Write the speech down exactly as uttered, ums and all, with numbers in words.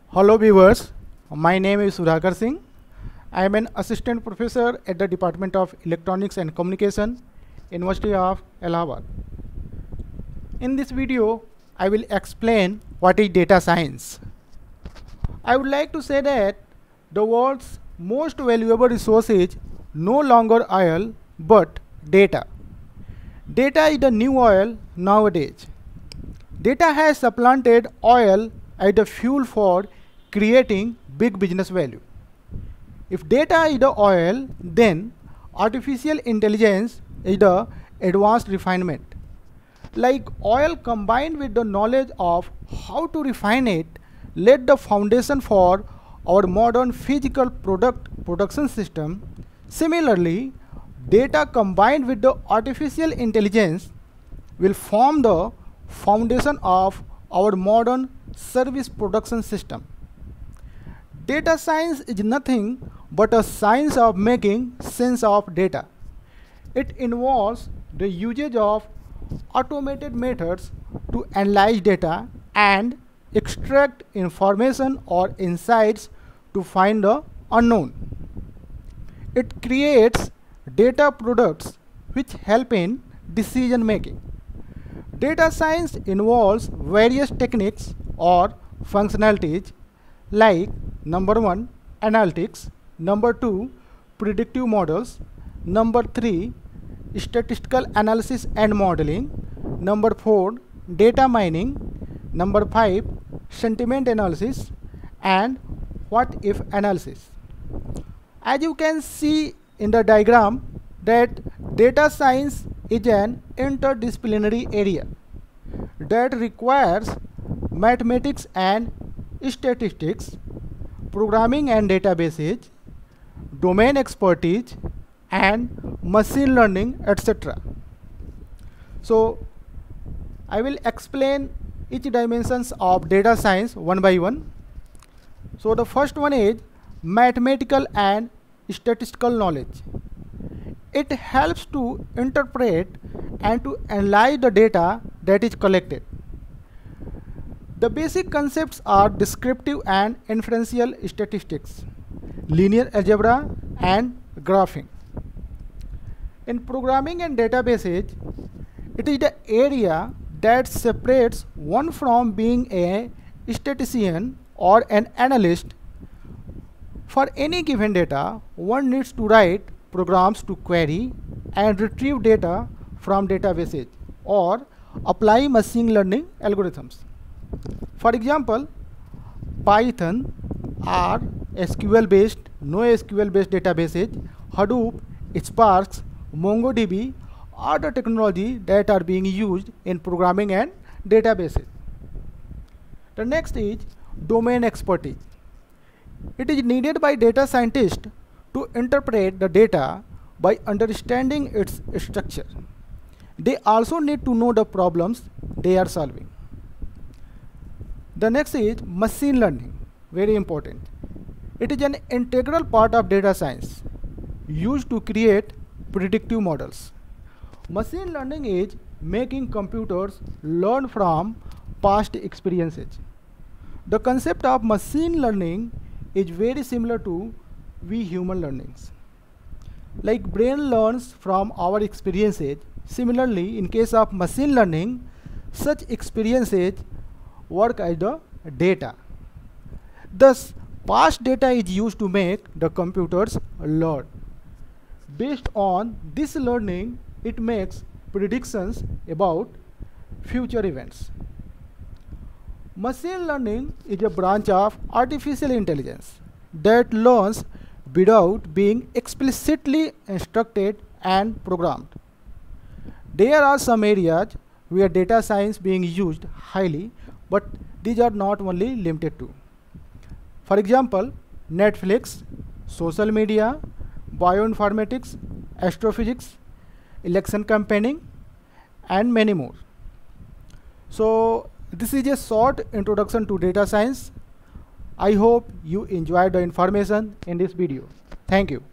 Hello viewers, my name is Sudhakar Singh. I am an assistant professor at the Department of Electronics and Communication, University of Allahabad. In this video, I will explain what is data science. I would like to say that the world's most valuable resource is no longer oil but data. Data is the new oil nowadays. Data has supplanted oil as the fuel for creating big business value. If data is the oil, then artificial intelligence is the advanced refinement. Like oil combined with the knowledge of how to refine it laid the foundation for our modern physical product production system. Similarly, data combined with the artificial intelligence will form the foundation of our modern service production system. Data science is nothing but a science of making sense of data. It involves the usage of automated methods to analyze data and extract information or insights to find the unknown. It creates data products which help in decision making. Data science involves various techniques or functionalities like number one, analytics, number two, predictive models, number three, statistical analysis and modeling, number four, data mining, number five, sentiment analysis, and what if analysis. As you can see in the diagram that data science is an interdisciplinary area that requires mathematics and statistics, programming and databases, domain expertise, and machine learning, et cetera. So I will explain each dimensions of data science one by one. So the first one is mathematical and statistical knowledge. It helps to interpret and to analyze the data that is collected. The basic concepts are descriptive and inferential statistics, linear algebra, and graphing. In programming and databases, it is the area that separates one from being a statistician or an analyst. For any given data, one needs to write programs to query and retrieve data from databases or apply machine learning algorithms. For example, Python, R, S Q L based, NoSQL based databases, Hadoop, Spark, MongoDB are the technology that are being used in programming and databases. The next is domain expertise. It is needed by data scientists to interpret the data by understanding its structure. They also need to know the problems they are solving. The next is machine learning, very important. It is an integral part of data science used to create predictive models. Machine learning is making computers learn from past experiences. The concept of machine learning is very similar to we human learnings. Like brain learns from our experiences, similarly in case of machine learning, such experiences work as the data. Thus, past data is used to make the computers learn. Based on this learning, it makes predictions about future events. Machine learning is a branch of artificial intelligence that learns without being explicitly instructed and programmed. There are some areas where data science being used highly, but these are not only limited to. For example, Netflix, social media, bioinformatics, astrophysics, election campaigning, and many more. So this is a short introduction to data science. I hope you enjoyed the information in this video. Thank you.